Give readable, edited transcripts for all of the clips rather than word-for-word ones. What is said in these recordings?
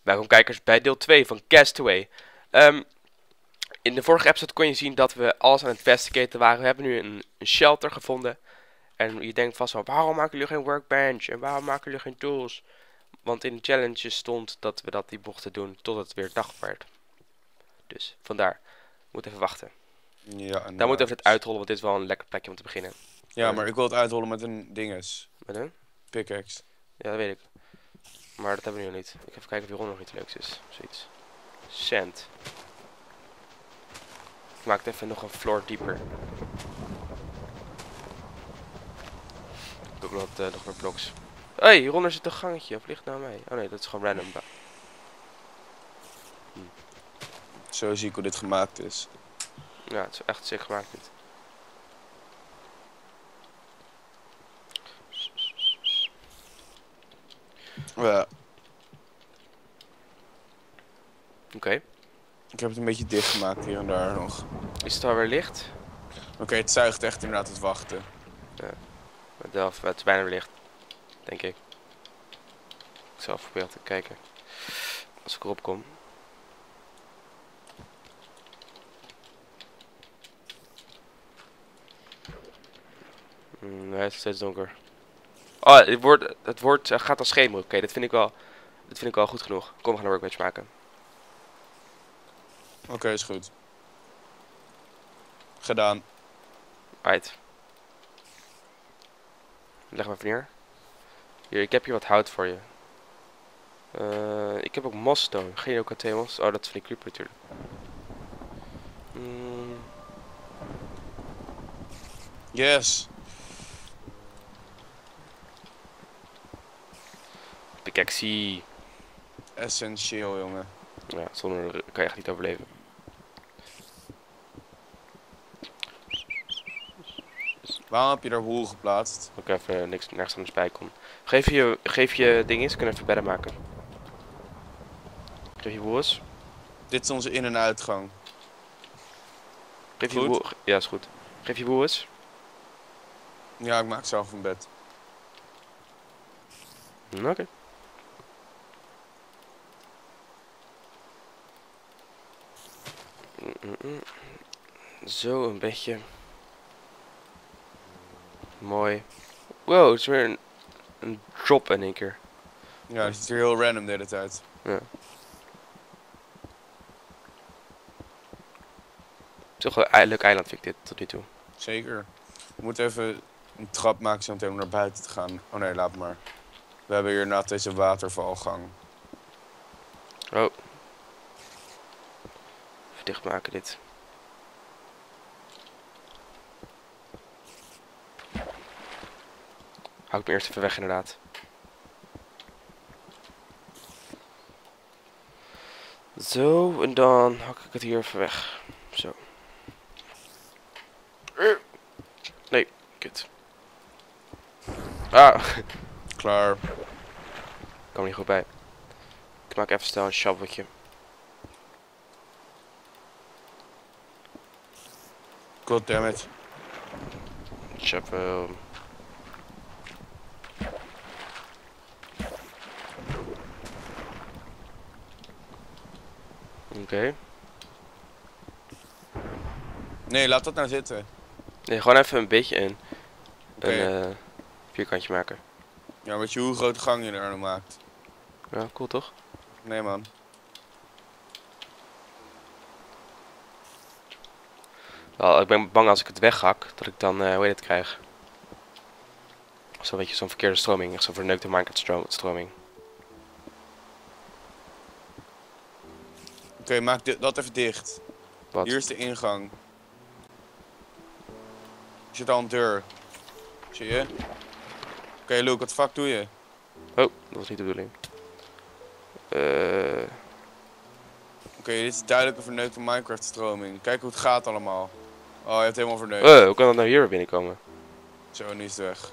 Welkom kijkers bij deel 2 van Castaway. In de vorige episode kon je zien dat we alles aan het investigaten waren. We hebben nu een shelter gevonden. En je denkt vast wel, waarom maken jullie geen workbench? En waarom maken jullie geen tools? Want in de challenge stond dat we die mochten doen tot het weer dag werd. Dus vandaar. Moet even wachten. Ja, en Dan moeten we even het uitrollen, want dit is wel een lekker plekje om te beginnen. ja, maar ik wil het uitrollen met een dinges. Met een? Pickaxe. Ja, dat weet ik. Maar dat hebben we nu nog niet. Ik ga even kijken of hieronder nog iets leuks is. Zoiets. Sand. Ik maak het even nog een floor dieper. Ik doe ook nog meer blocks. Hé, hey, hieronder zit een gangetje. Of ligt nou mij? Oh nee, dat is gewoon random. Zo zie ik hoe dit gemaakt is. Ja, het is echt sick gemaakt dit. Ja, Oké. ik heb het een beetje dicht gemaakt hier en daar nog. Is het alweer licht? Oké, het zuigt echt inderdaad het wachten. Het is bijna weer licht. Denk ik. Ik zal even proberen te kijken. Als ik erop kom. Nee, het is steeds donker. Oh, het gaat al schemeren. Oké, dat vind ik wel goed genoeg. Kom, we gaan een workbench maken. Oké, is goed. Gedaan. Right. Leg maar even neer. Hier, ik heb hier wat hout voor je. Ik heb ook mossstone. Geen ook twee moss. Oh, dat is van die creeper natuurlijk. Yes. Pickaxe. Essentieel, jongen. Ja, zonder kan je echt niet overleven. Waarom heb je daar wool geplaatst? Ik even nergens anders bij kon. Geef je ding eens. Kunnen even bedden maken. Geef je woes. Dit is onze in- en uitgang. Geef je Goed. woe. Ja, is goed. Geef je woes. Ja, ik maak zelf een bed. Oké. Zo, een beetje. Mooi. Wow, het is weer een drop in één keer. Ja, het is hier heel random de hele tijd. Ja. Het is toch wel een leuk eiland vind ik dit tot nu toe. Zeker. We moeten even een trap maken zo meteen om naar buiten te gaan. Oh nee, laat maar. We hebben hier inderdaad deze watervalgang. Oh. Even dichtmaken dit. Hou ik me eerst even weg inderdaad. Zo, en dan hak ik het hier even weg. Zo. Nee, kut. Ah, Klaar. ik kwam er niet goed bij. Ik maak even snel een shoveltje. Goddammit. Shovel. Oké. Nee, laat dat nou zitten. Nee, gewoon even een beetje een Oké. vierkantje maken. Ja, weet je hoe grote gang je er nou maakt? Ja, cool toch? Nee, man. Wel, ik ben bang als ik het weghak, dat ik dan, hoe heet het, krijg. Zo'n beetje zo'n verkeerde stroming, echt zo'n verneukte Minecraft stroming. Oké, maak dat even dicht. Wat? Hier is de ingang. Er zit al een deur. Zie je? Oké, Luke, wat fuck doe je? Oh, dat was niet de bedoeling. Oké, dit is duidelijk een verneukte Minecraft stroming. Kijk hoe het gaat allemaal. Oh, je hebt helemaal verneukt. Hoe kan dat nou hier weer binnenkomen? Zo, nu is het weg.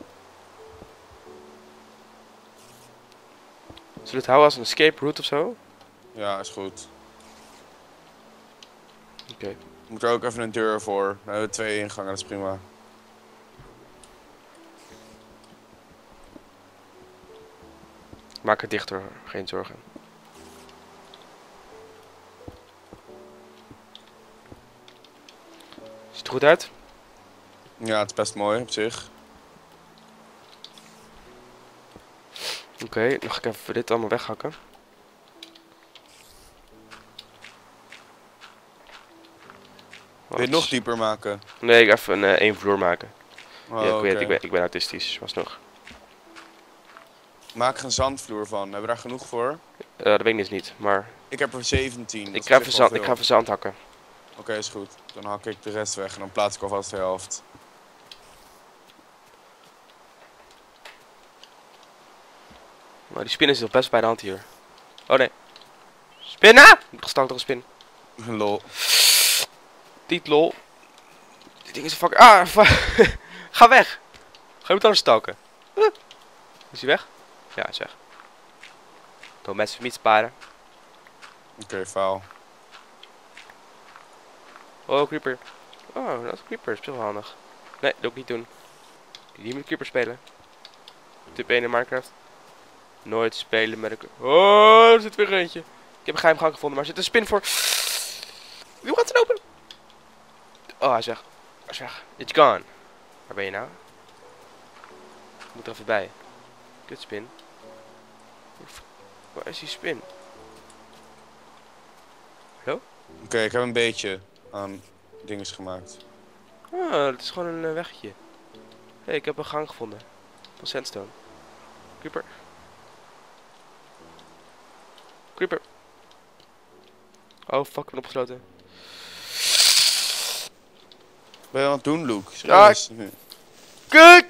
Zullen we het houden als een escape route of zo? Ja, is goed. Oké. Moet er ook even een deur voor. Dan hebben we 2 ingangen, dat is prima. Maak het dichter, geen zorgen. Ziet er goed uit? Ja, het is best mooi op zich. Oké, dan ga ik even dit allemaal weghakken. Wil je het nog dieper maken? Nee, ik ga even één vloer maken. Oh, Ja, ik weet het, oké. ik ben autistisch, was nog. Maak er een zandvloer van. Hebben we daar genoeg voor? Dat weet ik dus niet, maar Ik heb er 17. Dat ik is ga, op zich wel ik veel. ga even zand hakken. Oké, is goed. Dan hak ik de rest weg en dan plaats ik alvast de helft. Maar die spinnen zit nog best bij de hand hier. Oh nee. Spinnen! Gestankt door een spin. Lol. Niet lol. Dit ding is een fuck. Ah, ga weg! Ga je moet anders stoken. Is hij weg? Ja, hij is weg. Door mensen niet sparen. Oké, faal. Oh, creeper. Oh, dat is een creeper. Is wel handig. Nee, dat wil ik niet doen. Die moet creeper spelen. Tip 1 in Minecraft. Nooit spelen met een... Oh, er zit weer eentje. Ik heb een geheimgang gevonden, maar er zit een spin voor. Wie gaat het open? Oh, hij is weg. Hij is weg. It's gone. Waar ben je nou? Ik moet er even bij. Kut spin. Waar is die spin? Hallo? Oké, ik heb een beetje aan dinges gemaakt. Ah, het is gewoon een weggetje. Hé, ik heb een gang gevonden. Van sandstone. Creeper. Creeper. Oh, fuck, ik ben opgesloten. Ben je aan het doen, Luke? Ja, Serieus? kut!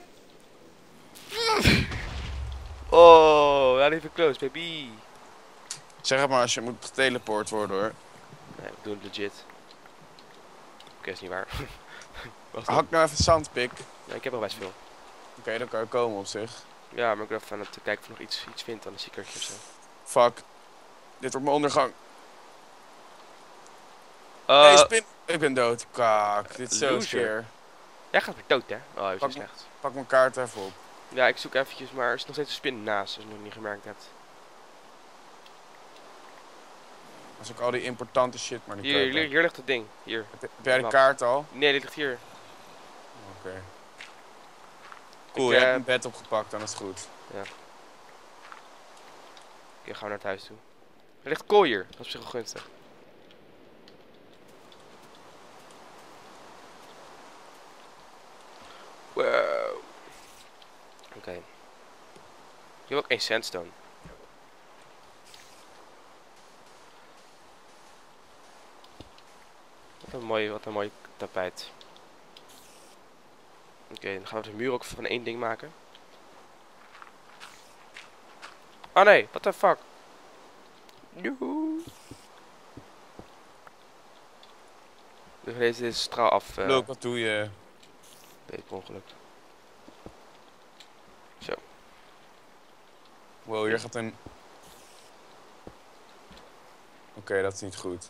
Oh, not even close, baby. Zeg het maar als je moet geteleport worden, hoor. Nee, we doen het legit. Oké, is niet waar. Wacht Hak nou even zandpik. Ja, ik heb al best veel. Oké, dan kan je komen op zich. Ja, maar ik ben even aan het kijken of ik nog iets vind aan een secretje of zo. Fuck. Dit wordt mijn ondergang. Nee, spin. Ik ben dood. Kak, dit is zo Loser. scare. Jij gaat weer dood, hè? Oh, hij is Pak niet slecht. Pak mijn kaart even op. Ja, ik zoek eventjes, maar er is nog steeds een spin naast, als je nog niet gemerkt hebt. Als ik al die importante shit maar niet kopen. Hier ligt het ding. Hier. Heb jij de kaart al? Nee, dit ligt hier. Oké. Cool, Ik, je hebt een bed opgepakt, dan is het goed. Oké, gaan we naar het huis toe. Er ligt kool hier. Dat is op zich wel gunstig. Wow. Oké. Je hebt ook één sandstone. Wat een mooi tapijt. Oké, dan gaan we de muur ook van één ding maken. Oh nee, what the fuck? Joehoe. Dus deze straal af. Luke, wat doe je? Deed ik per ongeluk. Zo. Wow, hier gaat een... Oké, dat is niet goed.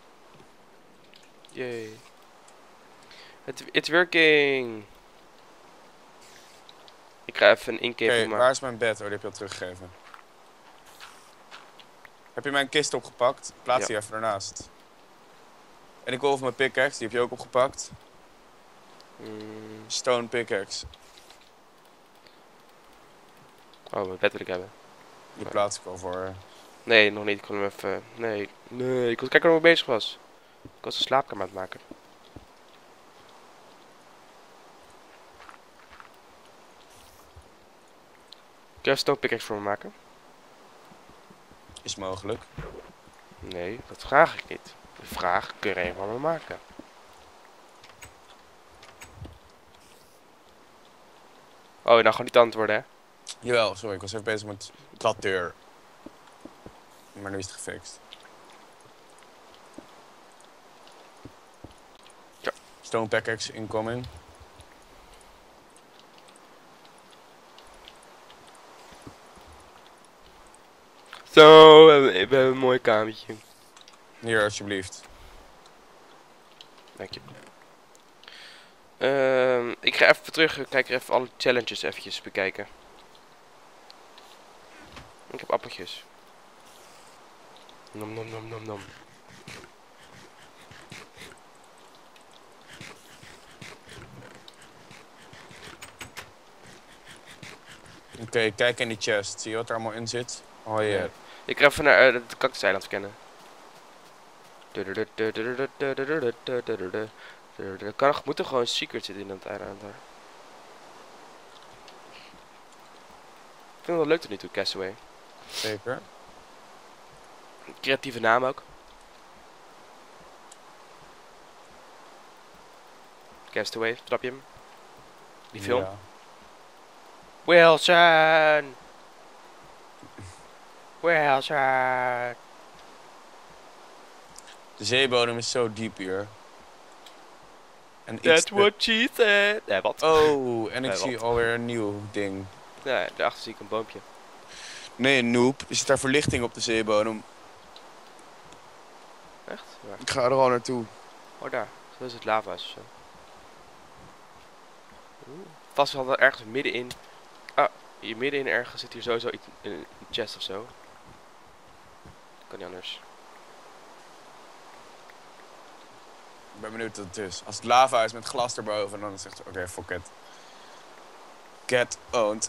Yay. It's working. Ik ga even een inkeping Oké, maken. waar is mijn bed? Oh, die heb je al teruggegeven. Heb je mijn kist opgepakt? Plaats Ja. die even ernaast. En ik wil over mijn pickaxe, die heb je ook opgepakt. Stone pickaxe. Oh, mijn bed wil ik hebben. Die plaats ik al voor. Nee, nog niet. Ik kon hem even... Nee, ik kon kijken waar ik mee bezig was. Ik was een slaapkamer aan het maken. Kun je een stone pickaxe voor me maken? Is mogelijk. Nee, dat vraag ik niet. De vraag, kun je er een van me maken? Oh, nou gewoon niet antwoorden, hè? Jawel, sorry, ik was even bezig met dat deur. Maar nu is het gefixt. Ja. Stone pickaxe incoming. Zo, we hebben een mooi kamertje. Hier, alsjeblieft. Dank je. Ik ga even terug, kijk even alle challenges eventjes bekijken. Ik heb appeltjes. Nom nom nom nom nom. Oké, kijk in die chest. Zie je wat er allemaal in zit? Oh ja. Nee. Ik ga even naar het cactuseiland scannen. Moet er gewoon secret zitten in dat eiland daar. Ik vind het wel leuk tot nu toe, Castaway. Zeker. Creatieve naam ook. Castaway, snap je hem? Die film. Ja. Wilson! Wilson! De zeebodem is zo diep hier. En That's what she said. Nee, wat? Oh, en ik Nee, zie wat? alweer een nieuw ding. Nee, daarachter zie ik een boompje. Nee, een noob. Er zit daar verlichting op de zeebodem. Echt? Waar? Ik ga er al naartoe. Oh, daar. Dat is het lava's of zo. Vast wel er ergens middenin. Ah, hier middenin ergens zit hier sowieso iets, een chest of zo. Kan niet anders. Ik ben benieuwd wat het is. Als het lava is met glas erboven, dan is het echt... Oké, fuck it. Get owned.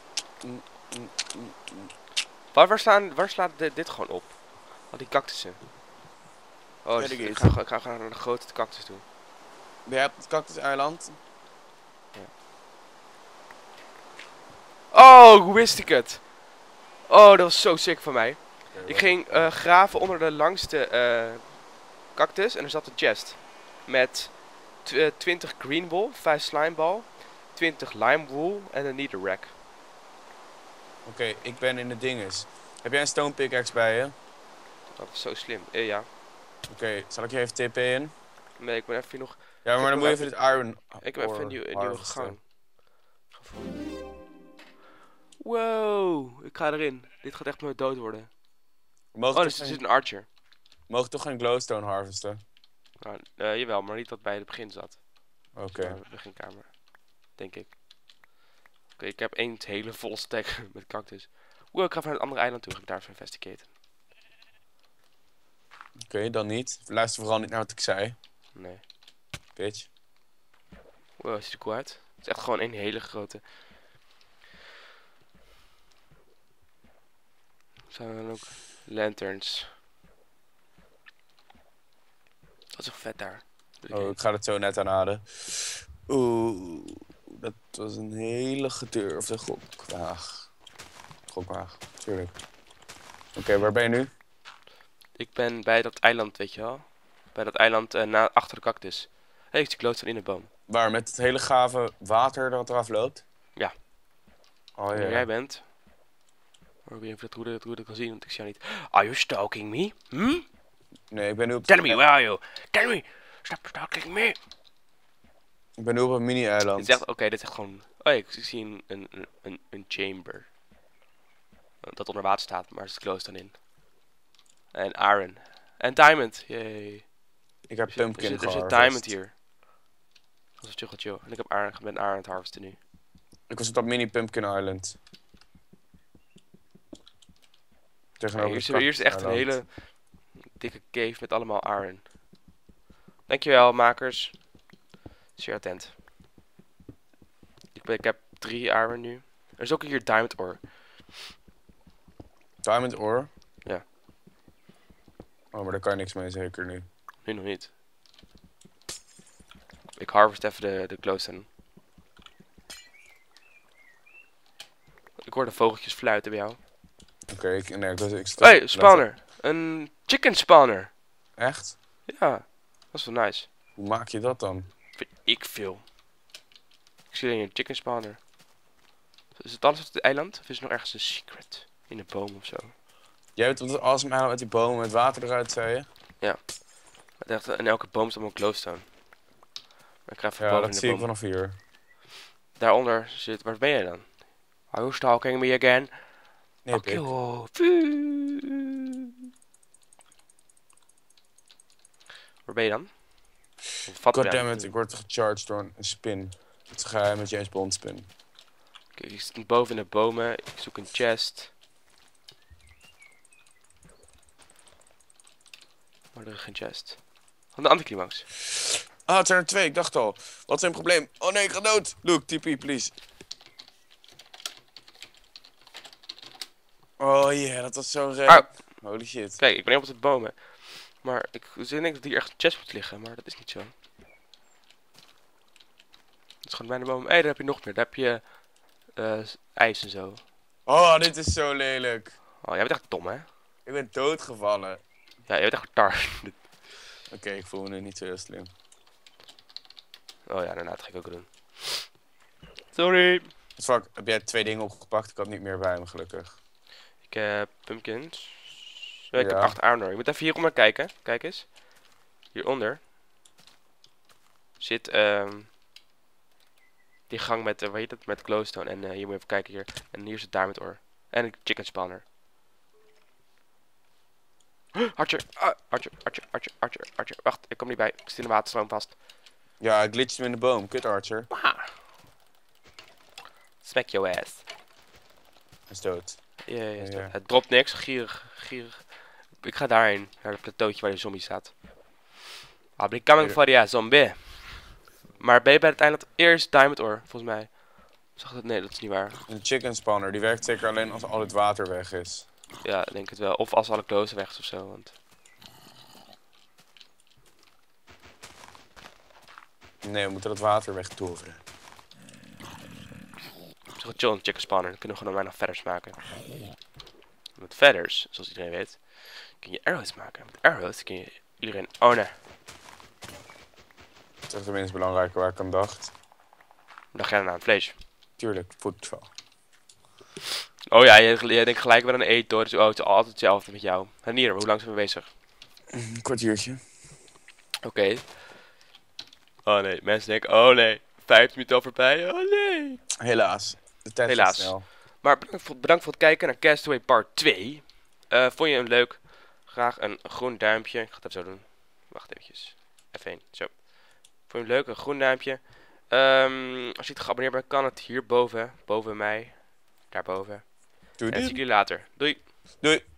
Waar slaat dit gewoon op? Al die cactussen. Oh, Weet dus ik ik niet. ga naar de grote cactus toe. Ben jij op het cactuseiland? Oh, hoe wist ik het? Oh, dat was zo sick van mij. Ik ging graven onder de langste cactus en er zat een chest. Met 20 green wool, 5 slimeball, 20 lime wool en een netherrack. Oké, ik ben in de dinges. Heb jij een stone pickaxe bij je? Dat is zo slim. Ja. Oké, zal ik je even tippen in? Nee, ik ben even hier nog... Ja, maar dan moet je even dit iron... Ik heb even een nieuwe harvesten. gang. Wow, ik ga erin. Dit gaat echt me dood worden. We mogen, Oh, toch er geen, zit een archer. mogen toch geen glowstone harvesten? Nou, jawel, maar niet wat bij het begin zat. Oké. De beginkamer. Denk ik. Oké, ik heb één hele volle stack met cactus. Wow, ik ga even naar het andere eiland toe. Ga ik daar even investigaten. Oké, dan niet. Luister vooral niet naar wat ik zei. Nee. Bitch. Wow, ziet er cool uit. Het is echt gewoon een hele grote. Zijn er dan ook lanterns. Dat is toch vet daar. Oh, ik ga het zo net aanraden. Oeh, dat was een hele gedurfde gokwaag. Gokwaag, tuurlijk. Oké, waar ben je nu? Ik ben bij dat eiland, weet je wel. Bij dat eiland achter de cactus. Hé, ik zie glowstone in de boom. Waar, met het hele gave water dat eraf loopt? Ja. Oh Waar ja. jij bent. Maar ik weet niet of hoe dat kan zien, want ik zie jou niet. Are you stalking me? Hm? Nee, ik ben nu op... Tell me, where are you? Tell me! Stop stalking me! Ik ben nu op een mini-eiland. Dit is echt, oké, dit is echt gewoon... Oh ja, ik zie een chamber. Dat onder water staat, maar er zit glowstone in. En iron. En diamond, yay. Ik heb pumpkin Er zit geharvest. diamond hier. Dat is chill. En ik heb iron, ben iron aan het harvesten nu. Ik was op dat mini pumpkin island. Tegenover de Hier is echt een cactus-eiland. hele dikke cave met allemaal iron. Dankjewel, makers. Zeer attent. Ik heb 3 iron nu. Er is ook hier diamond ore. Diamond ore? Ja. Oh, maar daar kan je niks mee zeker nu. Nu nog niet. Ik harvest even de glowstone. Ik hoor de vogeltjes fluiten bij jou. Oké, ik sta... Hey, spawner. Een chicken spawner. Echt? Ja, dat is wel nice. Hoe maak je dat dan? Vind ik veel. Ik zie alleen een chicken spawner. Is het alles op het eiland? Of is er nog ergens een secret? In een boom of zo? Jij weet wat het awesome eiland met die bomen met water eruit, zei je? In elke boom staat een glowstone. Maar ik ga even Ja, boven dat in zie de ik boom. vanaf hier. Daaronder zit... Waar ben jij dan? Are you stalking me again? Nee, Fuck you. Vuuu. Waar ben je dan? Goddammit, ik word gecharged door een spin. Het is een geheime James Bond spin. Kijk, ik zit boven in de bomen. Ik zoek een chest. Maar er is geen chest. Van de anticlimax. Ah, het zijn er 2, ik dacht al. Wat is een probleem? Oh nee, ik ga dood. Luke, TP, please. Oh yeah, dat was zo Ah, red. Holy shit. kijk, ik ben helemaal op de bomen. Maar ik denk dat hier echt een chest moet liggen, maar dat is niet zo. Het is gewoon bijna de boom. Hé, daar heb je nog meer. Daar heb je ijs en zo. Oh, dit is zo lelijk. Oh, jij bent echt dom, hè? Ik ben doodgevallen. Ja, jij bent echt tar. Oké, ik voel me nu niet zo heel slim. Oh ja, daarna dat ga ik ook doen. Sorry. Fuck, heb jij 2 dingen opgepakt? Ik had niet meer bij me, gelukkig. Ik heb pumpkins. Ik heb Ja. 8 armor. Je moet even hieronder kijken. Kijk eens. Hieronder zit die gang met, hoe heet het, met glowstone. En hier moet je even kijken hier. En hier zit diamond ore. En een chicken spawner. Archer, Archer. Wacht, ik kom niet bij. Ik zit in de waterstroom vast. Ja, ik glitchte hem in de boom. Kut, Archer. Smack your ass. Hij is dood. Ja. Ja. Het dropt niks. Gierig. Ik ga daarheen. Naar het plateautje waar de zombie staat. I'll be coming for you, zombie. Maar ben je bij het eiland eerst diamond ore, volgens mij. Zag dat? Nee, dat is niet waar. Een chicken spawner, die werkt zeker alleen als al het water weg is. Ja, ik denk het wel. Of als alle klozen weg is of zo. Want... Nee, we moeten dat water wegtoveren. Het is gewoon chill een chicken spawner. Dan kunnen we gewoon nog verder maken. Met feathers, zoals iedereen weet, kun je arrows maken. Met arrows kun je iedereen ownen. Dat is echt tenminste belangrijker waar ik aan dacht. Dan ga je naar een vlees. Tuurlijk, voedsel. Oh ja, je denkt gelijk weer aan eten door. Dus oh, het is altijd hetzelfde met jou. Renier, hoe lang zijn we bezig? Een kwartiertje. Oké. Oh nee, mensen denken, oh nee, 5 minuten al voorbij. Oh nee. Helaas. De tijd gaat Helaas. snel. Maar bedankt voor het kijken naar Castaway Part 2. Vond je hem leuk? Graag een groen duimpje. Ik ga het even zo doen. Wacht eventjes. F1. Zo. Vond je hem leuk? Een groen duimpje. Als je niet geabonneerd bent, kan het hierboven. Boven mij. Daarboven. Doei En zie doei. ik jullie later. Doei. Doei.